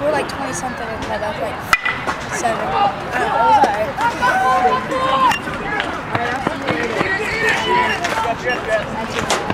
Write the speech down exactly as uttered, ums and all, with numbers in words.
we're like twenty something and cut up like seven. I don't know, it was alright. Alright, I'll see you later.